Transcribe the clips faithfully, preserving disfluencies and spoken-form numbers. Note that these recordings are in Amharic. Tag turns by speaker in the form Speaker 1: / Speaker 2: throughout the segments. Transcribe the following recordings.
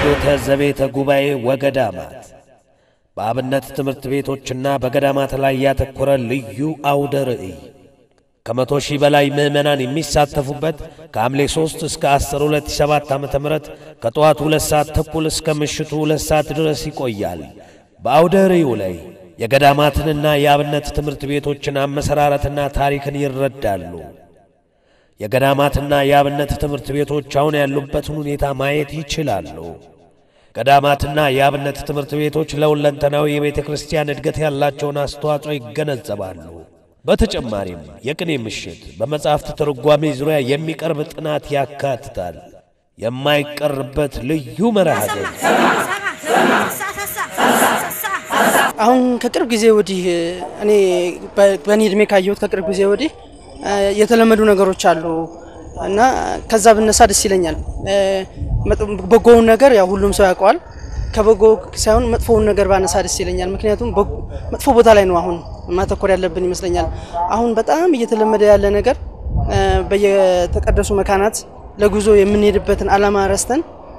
Speaker 1: አርዶተ ዘቤተ ጉባኤ ወገዳማት በአብነት ትምህርት ቤቶችና በገዳማት ላይ ያተኮረ ልዩ አውደ ርዕይ ከመቶ ሺህ በላይ ምዕመናን የሚሳተፉበት ከሐምሌ ሶስት እስከ አስር ሁለት ሺህ ሰባት ዓመተ ምህረት ከጠዋቱ ሁለት ሰዓት ተኩል እስከ ምሽቱ ሁለት ሰዓት ድረስ ይቆያል። በአውደ ርዕዩ ላይ የገዳማትንና የአብነት ትምህርት ቤቶችን አመሰራረትና ታሪክን ይረዳሉ። የገዳማትና የአብነት ትምህርት ቤቶች አሁን ያሉበትን ሁኔታ ማየት ይችላሉ። ገዳማትና የአብነት ትምህርት ቤቶች ለሁለንተናዊ የቤተ ክርስቲያን እድገት ያላቸውን አስተዋጽኦ ይገነዘባሉ። በተጨማሪም የቅኔ ምሽት በመጻሕፍት ትርጓሜ ዙሪያ የሚቀርብ ጥናት ያካትታል። የማይቀርበት ልዩ መርሃ ግብር
Speaker 2: አሁን ከቅርብ ጊዜ ወዲህ እኔ በኔ እድሜ ካየሁት ከቅርብ ጊዜ ወዲህ የተለመዱ ነገሮች አሉ እና ከዛ ብነሳ ደስ ይለኛል። በጎውን ነገር ያው ሁሉም ሰው ያውቀዋል። ከበጎ ሳይሆን መጥፎውን ነገር ባነሳ ደስ ይለኛል። ምክንያቱም መጥፎ ቦታ ላይ ነው አሁን ማተኮር ያለብን ይመስለኛል። አሁን በጣም እየተለመደ ያለ ነገር በየተቀደሱ መካናት ለጉዞ የምንሄድበትን ዓላማ ረስተን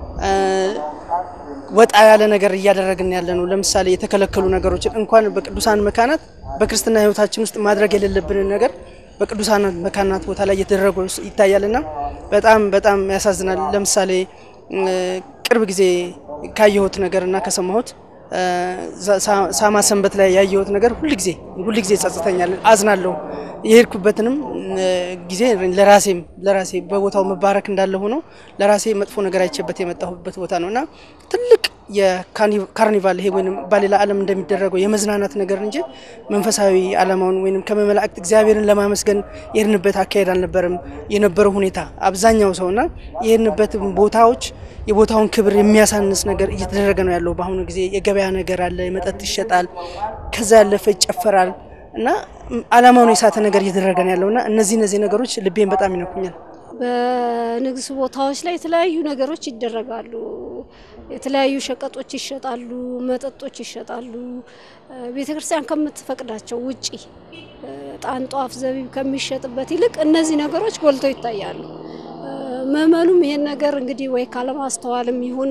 Speaker 2: ወጣ ያለ ነገር እያደረግን ያለ ነው። ለምሳሌ የተከለከሉ ነገሮችን እንኳን በቅዱሳን መካናት በክርስትና ሕይወታችን ውስጥ ማድረግ የሌለብን ነገር በቅዱሳን መካናት ቦታ ላይ እየተደረገ ይታያልና በጣም በጣም ያሳዝናል። ለምሳሌ ቅርብ ጊዜ ካየሁት ነገርና ከሰማሁት ሳማ ሰንበት ላይ ያየሁት ነገር ሁሉ ጊዜ ሁሉ ጊዜ ጸጽተኛል፣ አዝናለሁ። የሄድኩበትንም ጊዜ ለራሴም ለራሴ በቦታው መባረክ እንዳለ ሆኖ ለራሴ መጥፎ ነገር አይቼበት የመጣሁበት ቦታ ነውና ትልቅ የካርኒቫል ይሄ ወይንም ባሌላ ዓለም እንደሚደረገው የመዝናናት ነገር እንጂ መንፈሳዊ ዓላማውን ወይንም ከመመላእክት እግዚአብሔርን ለማመስገን የሄድንበት አካሄድ አልነበረም የነበረው ሁኔታ አብዛኛው ሰውና የሄድንበት ቦታዎች የቦታውን ክብር የሚያሳንስ ነገር እየተደረገ ነው ያለው። በአሁኑ ጊዜ የገበያ ነገር አለ፣ መጠጥ ይሸጣል፣ ከዛ ያለፈ ይጨፈራል እና ዓላማውን የሳተ ነገር እየተደረገ ነው ያለውና እነዚህ እነዚህ ነገሮች ልቤን በጣም ይነኩኛል።
Speaker 3: በንግስ ቦታዎች ላይ የተለያዩ ነገሮች ይደረጋሉ። የተለያዩ ሸቀጦች ይሸጣሉ፣ መጠጦች ይሸጣሉ። ቤተክርስቲያን ከምትፈቅዳቸው ውጪ ጣንጧፍ ዘቢብ ከሚሸጥበት ይልቅ እነዚህ ነገሮች ጎልተው ይታያሉ። መመኑም ይሄን ነገር እንግዲህ ወይ ካለማስተዋልም ይሁን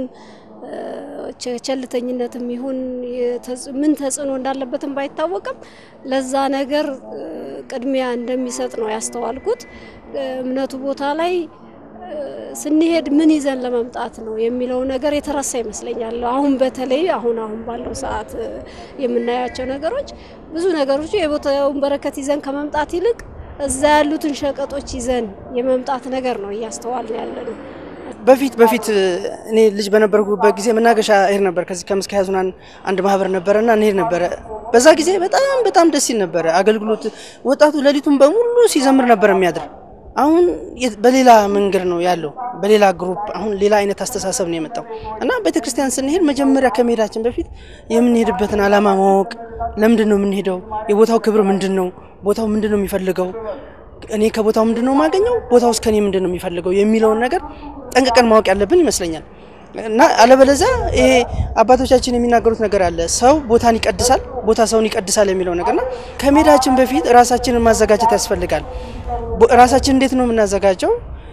Speaker 3: ቸልተኝነትም ይሁን ምን ተጽዕኖ እንዳለበትም ባይታወቅም ለዛ ነገር ቅድሚያ እንደሚሰጥ ነው ያስተዋልኩት። እምነቱ ቦታ ላይ ስንሄድ ምን ይዘን ለመምጣት ነው የሚለው ነገር የተረሳ ይመስለኛል። አሁን በተለይ አሁን አሁን ባለው ሰዓት የምናያቸው ነገሮች ብዙ ነገሮች የቦታውን በረከት ይዘን ከመምጣት ይልቅ እዛ ያሉትን ሸቀጦች ይዘን የመምጣት ነገር ነው እያስተዋልን ያለነው።
Speaker 2: በፊት በፊት እኔ ልጅ በነበርኩበት ጊዜ መናገሻ እሄድ ነበር። ከዚህ ከምስካየ ኅዙናን አንድ ማህበር ነበርና እንሄድ ነበር። በዛ ጊዜ በጣም በጣም ደስ ይል ነበር። አገልግሎት ወጣቱ ለሊቱን በሙሉ ሲዘምር ነበር የሚያድር። አሁን በሌላ መንገድ ነው ያለው፣ በሌላ ግሩፕ አሁን ሌላ አይነት አስተሳሰብ ነው የመጣው እና ቤተክርስቲያን ስንሄድ መጀመሪያ ከመሄዳችን በፊት የምንሄድበትን ዓላማ ማወቅ፣ ለምንድን ነው የምንሄደው፣ የቦታው ክብር ምንድነው፣ ቦታው ምንድነው የሚፈልገው፣ እኔ ከቦታው ምንድነው ማገኘው፣ ቦታውስ ከኔ ምንድነው የሚፈልገው የሚለውን ነገር ጠንቅቀን ማወቅ ያለብን ይመስለኛል። እና አለበለዚያ ይሄ አባቶቻችን የሚናገሩት ነገር አለ፣ ሰው ቦታን ይቀድሳል፣ ቦታ ሰውን ይቀድሳል የሚለው ነገርና ከመሄዳችን በፊት ራሳችንን ማዘጋጀት ያስፈልጋል። ራሳችን እንዴት ነው የምናዘጋጀው?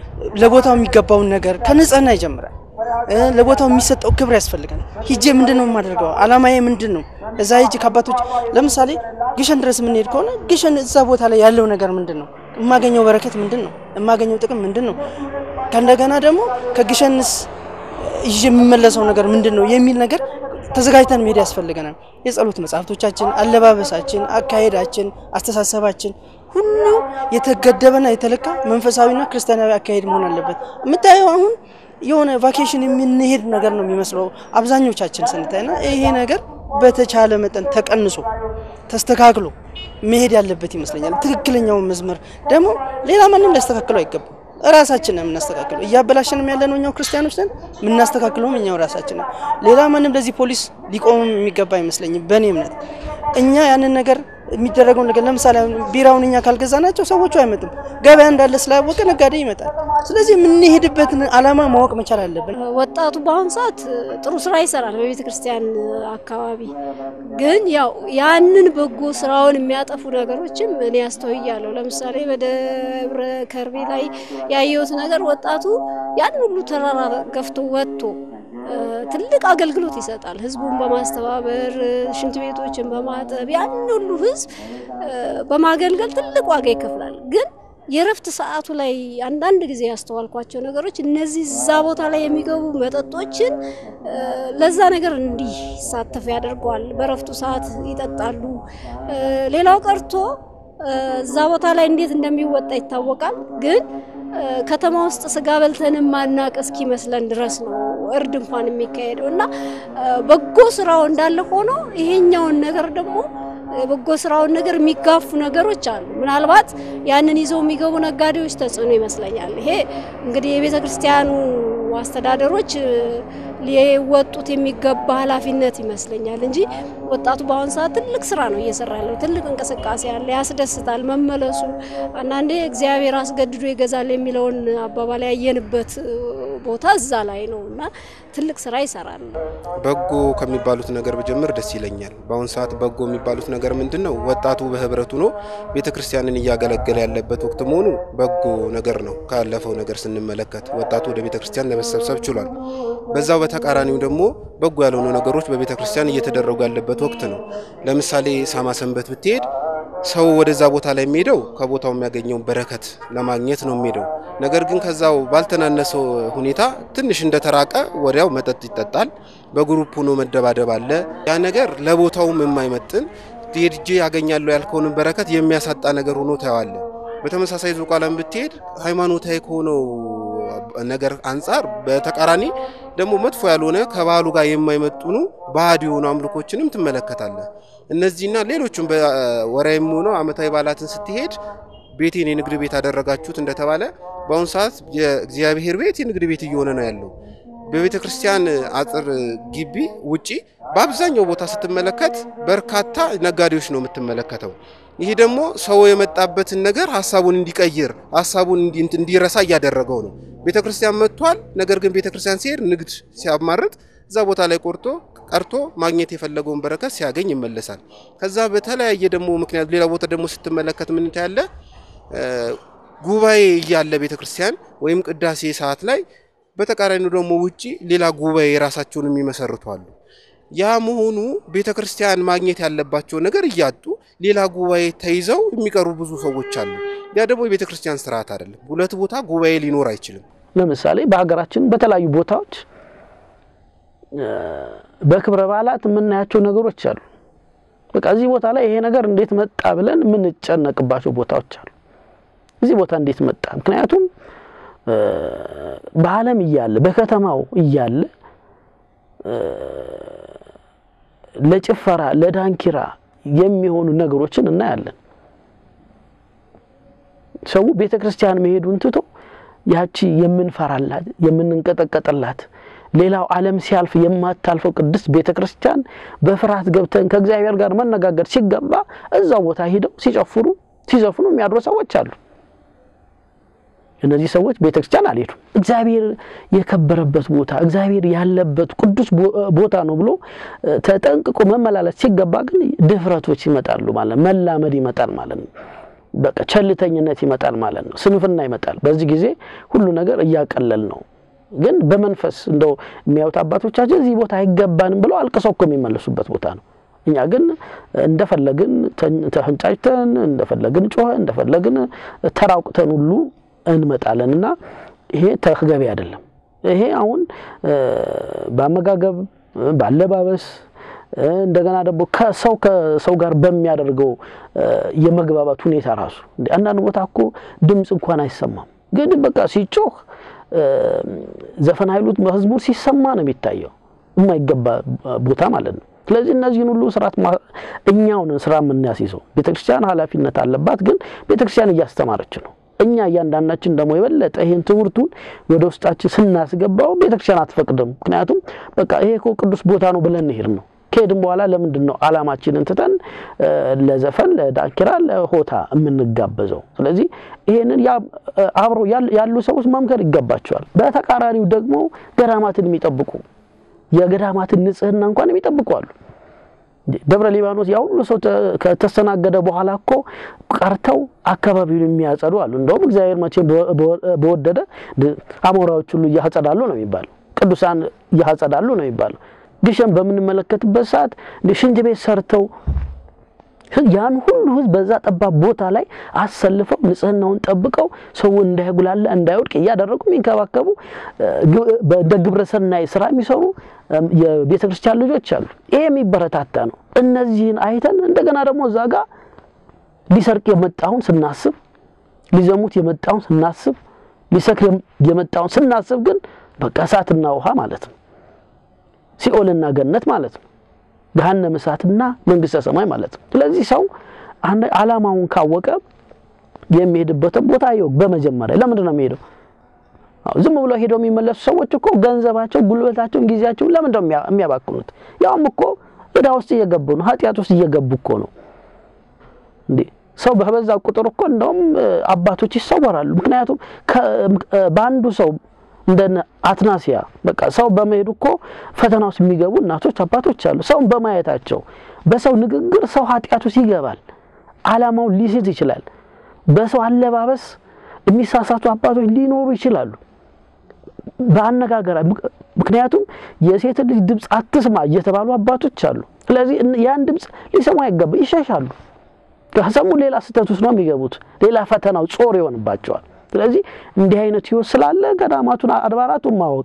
Speaker 2: ለቦታው የሚገባውን ነገር ከንጽህና ይጀምራል። ለቦታው የሚሰጠው ክብር ያስፈልጋል። ሂጄ ምንድነው የማደርገው? ዓላማዬ ምንድነው? እዛ ሂጄ ከአባቶች ለምሳሌ ግሸን ድረስ የምንሄድ ከሆነ ግሸን እዛ ቦታ ላይ ያለው ነገር ምንድነው? የማገኘው በረከት ምንድነው? የማገኘው ጥቅም ምንድነው? ከእንደገና ደግሞ ከግሸንስ ይዤ የሚመለሰው ነገር ምንድነው የሚል ነገር ተዘጋጅተን መሄድ ያስፈልገናል። የጸሎት መጻሕፍቶቻችን፣ አለባበሳችን፣ አካሄዳችን፣ አስተሳሰባችን ሁሉ የተገደበና የተለካ መንፈሳዊና ክርስቲያናዊ አካሄድ መሆን አለበት። የምታየው አሁን የሆነ ቫኬሽን የምንሄድ ነገር ነው የሚመስለው አብዛኞቻችን ስንታይና ይሄ ነገር በተቻለ መጠን ተቀንሶ ተስተካክሎ መሄድ ያለበት ይመስለኛል። ትክክለኛው መስመር ደግሞ ሌላ ማንንም ሊያስተካክለው አይገባም። ራሳችን ነው የምናስተካክለው። እያበላሽንም ያለነው እኛው ክርስቲያኖች ነን፣ የምናስተካክለውም እኛው ራሳችን ነን። ሌላ ማንም ለዚህ ፖሊስ ሊቆም የሚገባ አይመስለኝም በእኔ እምነት። እኛ ያንን ነገር የሚደረገው ነገር ለምሳሌ ቢራውን እኛ ካልገዛናቸው ሰዎቹ አይመጡም። ገበያ እንዳለ ስላወቀ ነጋዴ ይመጣል። ስለዚህ የምንሄድበትን ዓላማ ማወቅ መቻል አለብን።
Speaker 3: ወጣቱ በአሁን ሰዓት ጥሩ ስራ ይሰራል በቤተ ክርስቲያን አካባቢ፣ ግን ያው ያንን በጎ ስራውን የሚያጠፉ ነገሮችም እኔ አስተውያለሁ። ለምሳሌ በደብረ ከርቤ ላይ ያየሁት ነገር ወጣቱ ያን ሁሉ ተራራ ገፍቶ ወጥቶ ትልቅ አገልግሎት ይሰጣል ህዝቡን በማስተባበር ሽንት ቤቶችን በማጠብ ያን ሁሉ ህዝብ በማገልገል ትልቅ ዋጋ ይከፍላል ግን የረፍት ሰዓቱ ላይ አንዳንድ ጊዜ ያስተዋልኳቸው ነገሮች እነዚህ ዛ ቦታ ላይ የሚገቡ መጠጦችን ለዛ ነገር እንዲህ ሳተፍ ያደርጋል በረፍቱ ሰዓት ይጠጣሉ ሌላው ቀርቶ ዛ ቦታ ላይ እንዴት እንደሚወጣ ይታወቃል ግን ከተማ ውስጥ ስጋ በልተን ማናቅ እስኪ መስለን ድረስ ነው እርድ እንኳን የሚካሄደውና በጎ ስራው እንዳለ ሆኖ ይሄኛውን ነገር ደግሞ በጎ ስራውን ነገር የሚጋፉ ነገሮች አሉ ምናልባት ያንን ይዘው የሚገቡ ነጋዴዎች ተጽዕኖ ይመስለኛል ይሄ እንግዲህ የቤተ ክርስቲያኑ አስተዳደሮች ሊወጡት የሚገባ ኃላፊነት ይመስለኛል እንጂ ወጣቱ በአሁን ሰዓት ትልቅ ስራ ነው እየሰራ ያለው ትልቅ እንቅስቃሴ ያለ ያስደስታል መመለሱ አንዳንዴ እግዚአብሔር አስገድዶ ይገዛል የሚለውን አባባል ያየንበት ቦታ እዛ ላይ ነውና ትልቅ ስራ ይሰራል
Speaker 4: በጎ ከሚባሉት ነገር በጀምር ደስ ይለኛል በአሁን ሰዓት በጎ የሚባሉት ነገር ምንድነው ወጣቱ በህብረቱ ነው ቤተክርስቲያንን ያገለገለ ያለበት ወቅት መሆኑ በጎ ነገር ነው ካለፈው ነገር ስንመለከት ወጣቱ ወደ ቤተክርስቲያን ለመሰብሰብ ችሏል በዛው በተቃራኒው ደግሞ በጎ ያልሆኑ ነገሮች በቤተክርስቲያን እየተደረጉ ያለበት ወቅት ነው ለምሳሌ ሳማ ሰንበት ብትሄድ ሰው ወደዛ ቦታ ላይ የሚሄደው ከቦታው የሚያገኘው በረከት ለማግኘት ነው የሚሄደው ነገር ግን ከዛው ባልተናነሰው ሁኔታ ትንሽ እንደተራቀ ወዲያው መጠጥ ይጠጣል በግሩፕ ሆኖ መደባደብ አለ ያ ነገር ለቦታውም የማይመጥን ዲጂ ያገኛሉ ያልከውን በረከት የሚያሳጣ ነገር ሆኖ ታያለ በተመሳሳይ ዙቃላም ብትሄድ ሃይማኖታዊ ሆኖ ነገር አንፃር በተቃራኒ ደግሞ መጥፎ ያልሆነ ከባሉ ጋር የማይመጡኑ ባዲ ሆኖ አምልኮችንም ትመለከታለ እነዚህና ሌሎችም በወራይም ሆኖ አመታዊ ባላትን ስትሄድ ቤቴን የንግድ ቤት አደረጋችሁት እንደተባለ በአሁን ሰዓት የእግዚአብሔር ቤት የንግድ ቤት እየሆነ ነው ያለው በቤተ ክርስቲያን አጥር ግቢ ውጪ በአብዛኛው ቦታ ስትመለከት በርካታ ነጋዴዎች ነው የምትመለከተው ይሄ ደግሞ ሰው የመጣበትን ነገር ሐሳቡን እንዲቀይር ሐሳቡን እንዲረሳ ያደረገው ነው ቤተ ክርስቲያን መጥቷል ነገር ግን ቤተ ክርስቲያን ሲሄድ ንግድ ሲያማርጥ እዛ ቦታ ላይ ቆርጦ ቀርቶ ማግኘት የፈለገውን በረከት ሲያገኝ ይመለሳል ከዛ በተለያየ ደግሞ ምክንያት ሌላ ቦታ ደግሞ ስትመለከት ምን ታያለ ጉባኤ ያለ ቤተ ክርስቲያን ወይም ቅዳሴ ሰዓት ላይ በተቃራኒው ደግሞ ውጪ ሌላ ጉባኤ ራሳቸውን የሚመሰርቱ አሉ ያ መሆኑ ቤተ ክርስቲያን ማግኘት ያለባቸው ነገር ይያጡ ሌላ ጉባኤ ተይዘው የሚቀሩ ብዙ ሰዎች አሉ ያ ደግሞ የቤተ ክርስቲያን ስርዓት አይደለም ሁለት ቦታ ጉባኤ ሊኖር አይችልም
Speaker 5: ለምሳሌ በአገራችን በተለያዩ ቦታዎች በክብረ በዓላት ምናያቸው ነገሮች አሉ በቃ እዚህ ቦታ ላይ ይሄ ነገር እንዴት መጣ ብለን ምን ጨነቅባቸው ቦታዎች አሉ እዚህ ቦታ እንዴት መጣ ምክንያቱም በዓለም ይያለ በከተማው ይያለ ለጭፈራ ለዳንኪራ የሚሆኑ ነገሮችን እናያለን ሰው ቤተክርስቲያን መሄዱን ትቶ ያቺ የምንፈራላት የምንንቀጠቀጥላት ሌላው ዓለም ሲያልፍ የማታልፈው ቅድስት ቤተክርስቲያን በፍርሃት ገብተን ከእግዚአብሔር ጋር መነጋገር ሲገባ እዛው ቦታ ሄደው ሲጨፍሩ ሲዘፍኑ የሚያድሩ ሰዎች አሉ እነዚህ ሰዎች ቤተክርስቲያን አልሄዱም እግዚአብሔር የከበረበት ቦታ እግዚአብሔር ያለበት ቅዱስ ቦታ ነው ብሎ ተጠንቅቆ መመላለስ ሲገባ ግን ድፍረቶች ይመጣሉ ማለት መላመድ ይመጣል ማለት ነው በቃ ቸልተኝነት ይመጣል ማለት ነው ስንፍና ይመጣል በዚህ ጊዜ ሁሉ ነገር እያቀለል ነው ግን በመንፈስ እንደው የሚያዩት አባቶቻችን እዚህ ቦታ አይገባንም ብለው አልቀሰው የሚመለሱበት ቦታ ነው እኛ ግን እንደፈለግን ተህንጫጭተን እንደፈለግን ጮህ እንደፈለግን ተራውቅተን ሁሉ እንመጣለንና ይሄ ተገቢ አይደለም ይሄ አሁን በአመጋገብ ባለባበስ እንደገና ደግሞ ከሰው ከሰው ጋር በሚያደርገው የመግባባት ሁኔታ ራሱ አንዳንድ ቦታ እኮ ድምጽ እንኳን አይሰማም ግን በቃ ሲጮህ ዘፈን ኃይሉት መዝሙር ሲሰማ ነው የሚታየው የማይገባ ቦታ ማለት ነው ስለዚህ እነዚህን ሁሉ ስርዓት እኛውን ስራ ምን ያሲሰው ቤተክርስቲያን ኃላፊነት አለባት ግን ቤተክርስቲያን እያስተማረች ነው እኛ ያንዳንዳችን ደሞ ይበለጠ ይሄን ትውርቱን ወደ ውስጣችን ስናስገባው ቤተክርስቲያን አትፈቅድም ምክንያቱም በቃ ይሄ እኮ ቅዱስ ቦታ ነው ብለን እንሄድ ነው ከሄድን በኋላ ለምንድን ነው አላማችንን ተተን ለዘፈን ለዳንኪራ ለሆታ የምንጋበዘው ስለዚህ ይሄንን ያ አብሮ ያሉ ሰዎች መምከር ይገባቸዋል በተቃራኒው ደግሞ ገዳማትን የሚጠብቁ የገዳማትን ንጽህና እንኳን የሚጠብቁ አሉ ደብረ ሊባኖስ ያው ሁሉ ሰው ከተሰናገደ በኋላ እኮ ቀርተው አካባቢውን የሚያጸዱ አሉ እንደውም እግዚአብሔር መቼ በወደደ አሞራዎች ሁሉ ያጸዳሉ ነው የሚባለው ቅዱሳን ያጸዳሉ ነው ይባላል ግሸን በምንመለከትበት ሰዓት ሽንት ቤት ሰርተው ያን ሁሉ ህዝብ በዛ ጠባብ ቦታ ላይ አሰልፈው ንጽህናውን ጠብቀው ሰው እንዳይጉላላ እንዳይወድቅ ያደረጉ የሚንከባከቡ በግብረ ሰናይ ስራ የሚሰሩ የቤተክርስቲያን ልጆች አሉ ይሄ የሚበረታታ ነው እነዚህን አይተን እንደገና ደግሞ ዛጋ ሊሰርቅ የመጣውን ስናስብ ሊዘሙት የመጣውን ስናስብ ሊሰክር የመጣውን ስናስብ ግን በቃ እሳትና ውሃ ማለት ነው ሲኦልና ገነት ማለት ነው ገሃነመ እሳትና መንግስተ ሰማይ ማለት ነው ስለዚህ ሰው አንድ ዓላማውን ካወቀ የሚሄድበት ቦታ ይው በመጀመሪያ ለምንድን ነው የሚሄደው ዝም ብሎ ሄዶ የሚመለሱ ሰዎች እኮ ገንዘባቸው ጉልበታቸው ጊዜያቸው ለምንድን ነው የሚያባክኑት ያውም እኮ እዳ ውስጥ እየገቡ ነው ኃጢያት ውስጥ እየገቡ እኮ ነው እንዴ ሰው በበዛ ቁጥር እኮ እንደውም አባቶች ይሰወራሉ ምክንያቱም ባንዱ ሰው እንደነ አትናሲያ በቃ ሰው በመሄዱ እኮ ፈተናውስ የሚገቡ እናቶች አባቶች አሉ ሰው በማየታቸው በሰው ንግግር ሰው ኃጢያቱ ሲገባል ዓላማው ሊስት ይችላል በሰው አለባበስ የሚሳሳቱ አባቶች ሊኖሩ ይችላሉ ባነጋገራ ምክንያቱም የሴት ልጅ ድምጽ አትስማ እየተባሉ አባቶች አሉ ስለዚህ ያን ድምጽ ሊሰሙ አይገባ ይሸሻሉ ከሰሙ ሌላ ስተቱስ ነው የሚገቡት ሌላ ፈተናው ጾር ይሆንባቸዋል ስለዚህ እንዲህ አይነት ይወስ ስላለ ገዳማቱን አድባራቱን ማወቅ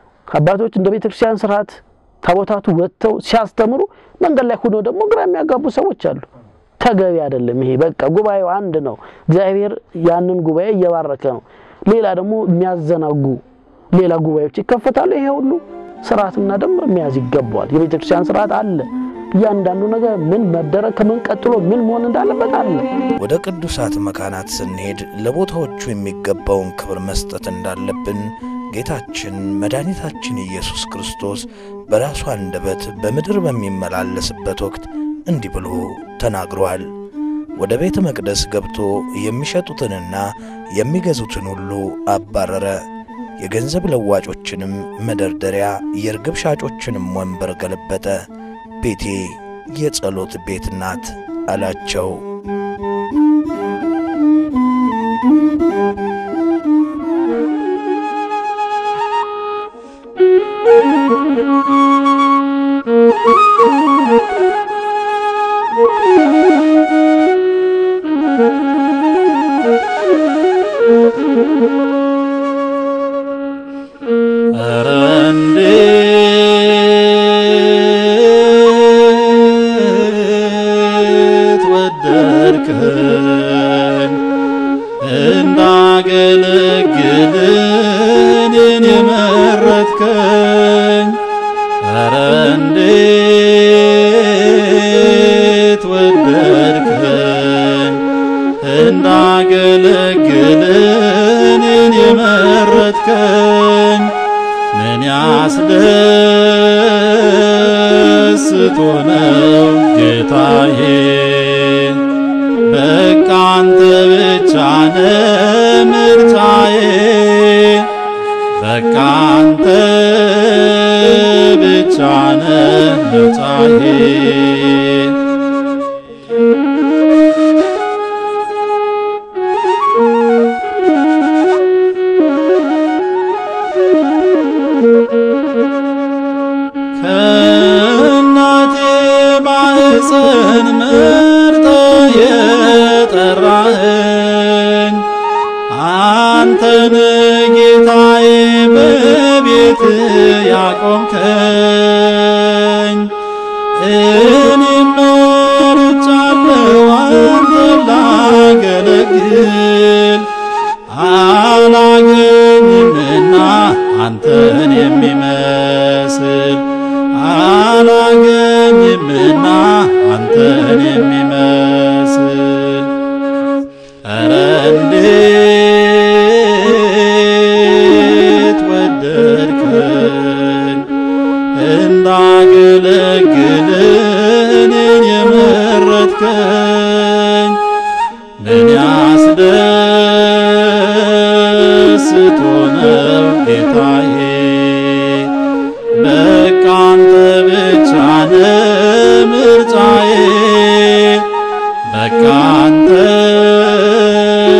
Speaker 5: አባቶች እንደ ቤተክርስቲያን ስርዓት ታቦታቱ ወጥተው ሲያስተምሩ መንገድ ላይ ሆኖ ደግሞ ግራ የሚያጋቡ ሰዎች አሉ ተገቢ አይደለም ይሄ በቃ ጉባኤው አንድ ነው እግዚአብሔር ያንን ጉባኤ እየባረከ ነው ሌላ ደግሞ የሚያዘናጉ ሌላ ጉባኤዎች ይከፈታሉ ይሄ ሁሉ ስርዓትና ደግሞ የሚያዝ ይገባዋል የቤተክርስቲያን ስርዓት አለ ያንዳንዱ ነገር ምን መደረግ ከምን ቀጥሎ ምን መሆን እንዳለበት አለ
Speaker 1: ወደ ቅዱሳት መካናት ስንሄድ ለቦታዎቹ የሚገባውን ክብር መስጠት እንዳለብን ጌታችን መድኃኒታችን ኢየሱስ ክርስቶስ በራሱ አንደበት በመድር በሚመላለስበት ወቅት እንዲህ ብሎ ተናግሯል ወደ ቤተ መቅደስ ገብቶ የሚሸጡትንና የሚገዙትን ሁሉ አባረረ የገንዘብ ለዋጮችንም መደርደሪያ የርግብ ሻጮችንም ወንበር ገለበጠ ቤቴ የጸሎት ቤት ናት አላቸው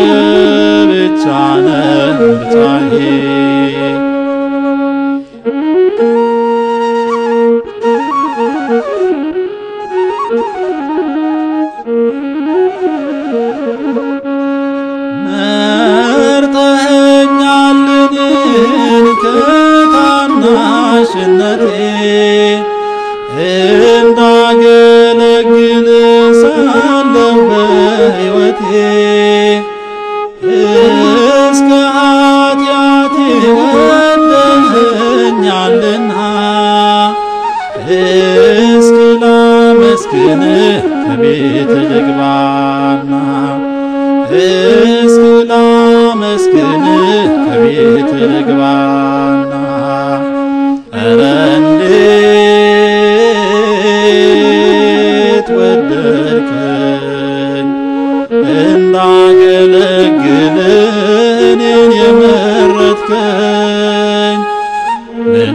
Speaker 6: Thank you. ኃጢአቴ እስከ ኃጢአቴ ወደኸኛልና እስኪ ላመስግንህ ከቤት ልግባና እስኪ ላመስግንህ ከቤት ልግባና ኧረ እንዴት ወደድከኝ እንዳገለግልህ እኔን የመረጥከኝ ምን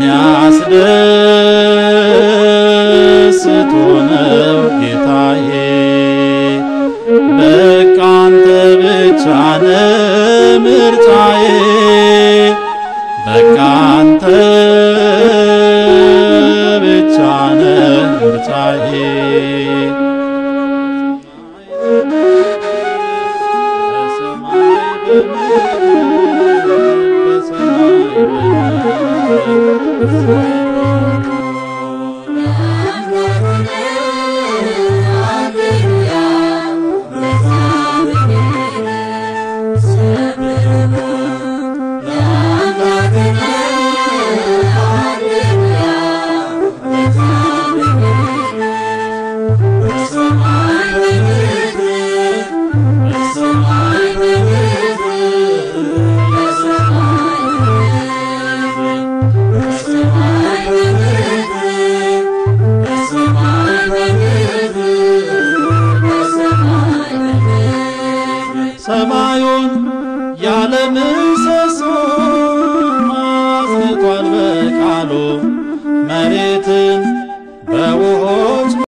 Speaker 6: ያስደስቶ ነው ጌታዬ በቃ አንተ ብቻ ነህ